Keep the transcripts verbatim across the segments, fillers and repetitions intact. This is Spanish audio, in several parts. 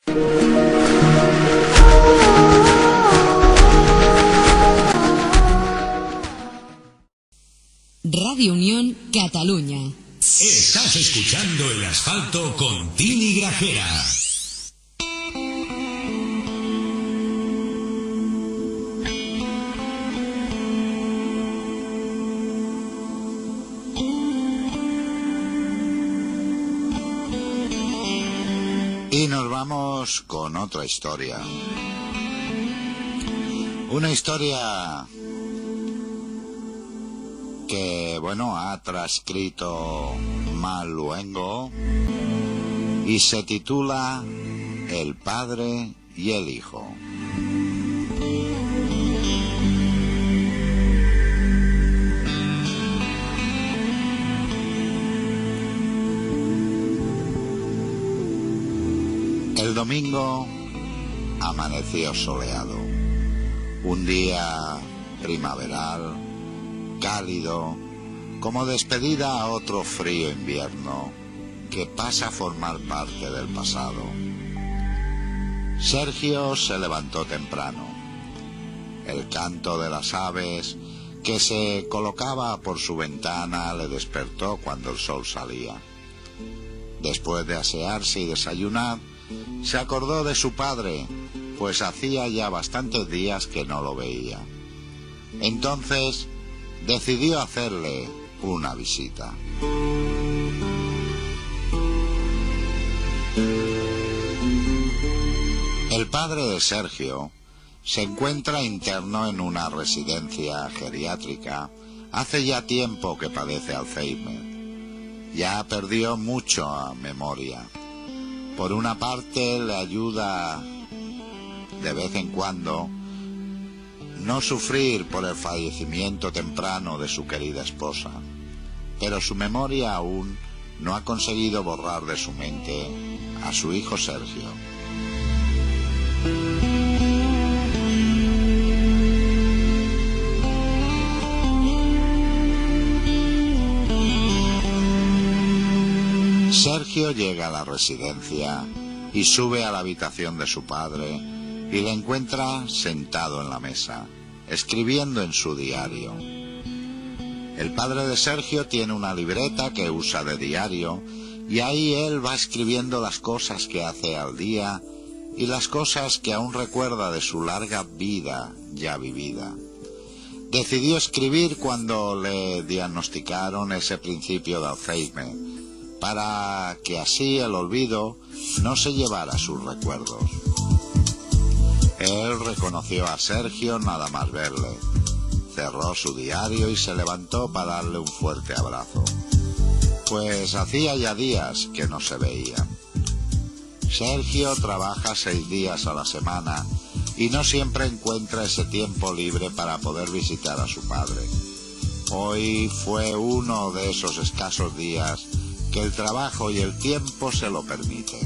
Radio Unión Cataluña. Estás escuchando El Asfalto con Tini Grajera. Y nos vamos con otra historia. Una historia que, bueno, ha transcrito Mal Luengo y se titula El padre y el hijo. El domingo amaneció soleado, un día primaveral, cálido, como despedida a otro frío invierno que pasa a formar parte del pasado. Sergio se levantó temprano. El canto de las aves que se colocaba por su ventana le despertó cuando el sol salía. Después de asearse y desayunar, se acordó de su padre, pues hacía ya bastantes días que no lo veía. Entonces decidió hacerle una visita. El padre de Sergio se encuentra interno en una residencia geriátrica. Hace ya tiempo que padece Alzheimer. Ya perdió mucha memoria. Por una parte le ayuda de vez en cuando no sufrir por el fallecimiento temprano de su querida esposa, pero su memoria aún no ha conseguido borrar de su mente a su hijo Sergio. Sergio llega a la residencia y sube a la habitación de su padre y le encuentra sentado en la mesa, escribiendo en su diario. El padre de Sergio tiene una libreta que usa de diario y ahí él va escribiendo las cosas que hace al día y las cosas que aún recuerda de su larga vida ya vivida. Decidió escribir cuando le diagnosticaron ese principio de Alzheimer, para que así el olvido no se llevara sus recuerdos. Él reconoció a Sergio nada más verle, cerró su diario y se levantó para darle un fuerte abrazo, pues hacía ya días que no se veían. Sergio trabaja seis días a la semana y no siempre encuentra ese tiempo libre para poder visitar a su padre. Hoy fue uno de esos escasos días que el trabajo y el tiempo se lo permiten.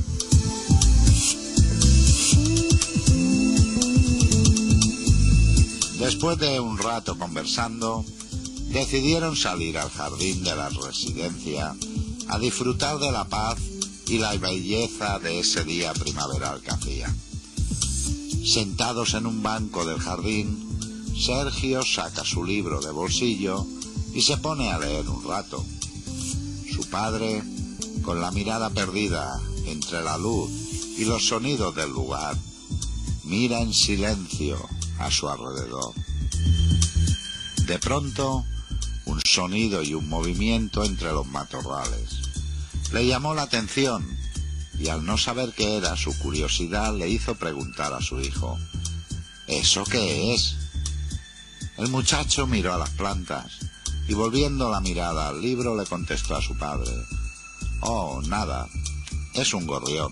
Después de un rato conversando, decidieron salir al jardín de la residencia a disfrutar de la paz y la belleza de ese día primaveral que hacía. Sentados en un banco del jardín, Sergio saca su libro de bolsillo y se pone a leer un rato. Su padre, con la mirada perdida entre la luz y los sonidos del lugar, mira en silencio a su alrededor. De pronto, un sonido y un movimiento entre los matorrales le llamó la atención y al no saber qué era, su curiosidad le hizo preguntar a su hijo: ¿eso qué es? El muchacho miró a las plantas y volviendo la mirada al libro le contestó a su padre: «Oh, nada, es un gorrión».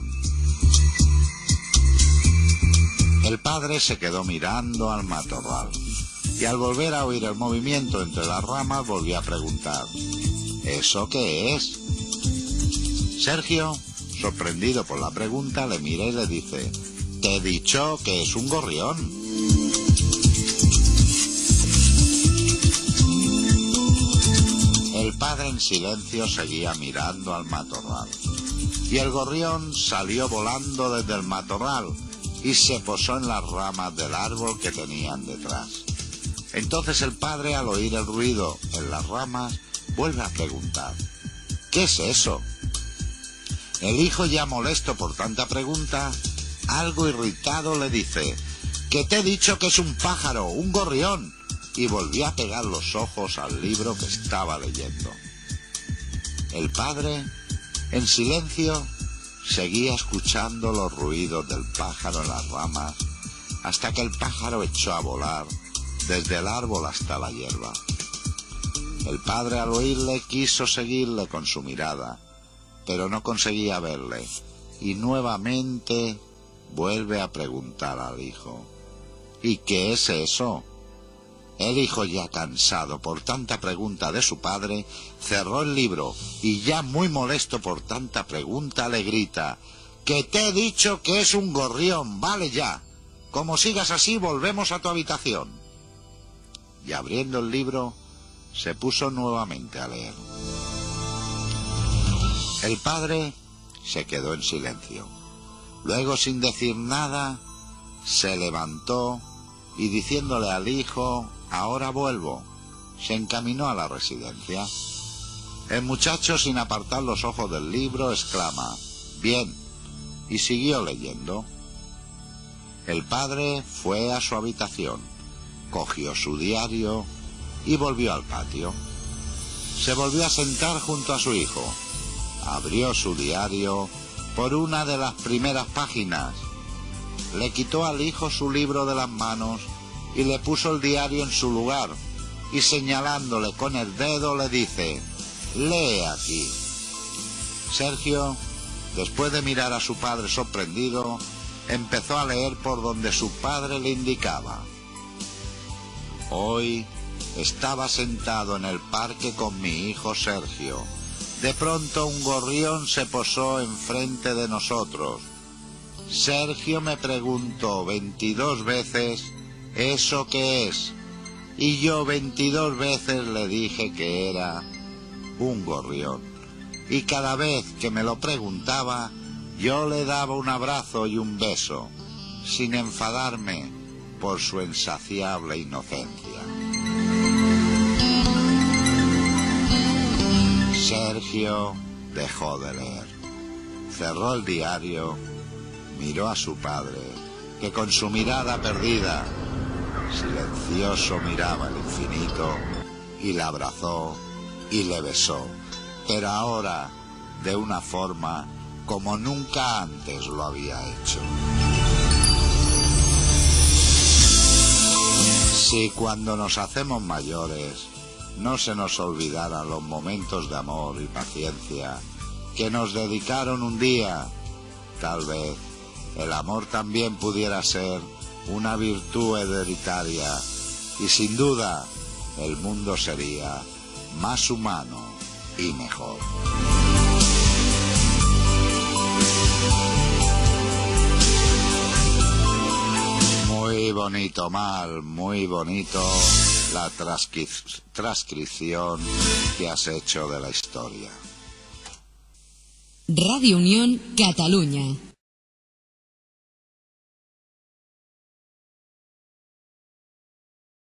El padre se quedó mirando al matorral y al volver a oír el movimiento entre las ramas volvió a preguntar: ¿eso qué es? Sergio, sorprendido por la pregunta, le mira y le dice: «Te he dicho que es un gorrión». El padre en silencio seguía mirando al matorral. y el gorrión salió volando desde el matorral y se posó en las ramas del árbol que tenían detrás. Entonces el padre, al oír el ruido en las ramas, vuelve a preguntar: ¿qué es eso? El hijo, ya molesto por tanta pregunta, algo irritado, le dice: que te he dicho que es un pájaro, un gorrión. Y volvió a pegar los ojos al libro que estaba leyendo. El padre, en silencio, seguía escuchando los ruidos del pájaro en las ramas, hasta que el pájaro echó a volar desde el árbol hasta la hierba. El padre, al oírle, quiso seguirle con su mirada, pero no conseguía verle, y nuevamente vuelve a preguntar al hijo: ¿y qué es eso? El hijo, ya cansado por tanta pregunta de su padre, cerró el libro y, ya muy molesto por tanta pregunta, le grita: que te he dicho que es un gorrión, vale ya. Como sigas así, volvemos a tu habitación. Y abriendo el libro, se puso nuevamente a leer. El padre se quedó en silencio. Luego, sin decir nada, se levantó y, diciéndole al hijo: ahora vuelvo, se encaminó a la residencia. El muchacho, sin apartar los ojos del libro, exclama: bien, y siguió leyendo. El padre fue a su habitación, cogió su diario y volvió al patio. Se volvió a sentar junto a su hijo, abrió su diario por una de las primeras páginas, le quitó al hijo su libro de las manos y le puso el diario en su lugar, y señalándole con el dedo le dice: lee aquí. Sergio, después de mirar a su padre sorprendido, empezó a leer por donde su padre le indicaba. Hoy estaba sentado en el parque con mi hijo Sergio. De pronto un gorrión se posó enfrente de nosotros. Sergio me preguntó veintidós veces: ¿eso qué es? Y yo veintidós veces le dije que era un gorrión. Y cada vez que me lo preguntaba, yo le daba un abrazo y un beso, sin enfadarme por su insaciable inocencia. Sergio dejó de leer, cerró el diario, miró a su padre, que con su mirada perdida, silencioso, miraba el infinito, y le abrazó y le besó, pero ahora de una forma como nunca antes lo había hecho. Si cuando nos hacemos mayores no se nos olvidaran los momentos de amor y paciencia que nos dedicaron un día, tal vez el amor también pudiera ser una virtud hereditaria, y sin duda el mundo sería más humano y mejor. Muy bonito, Mal, muy bonito la transcri- transcripción que has hecho de la historia. Radio Unión Catalunya.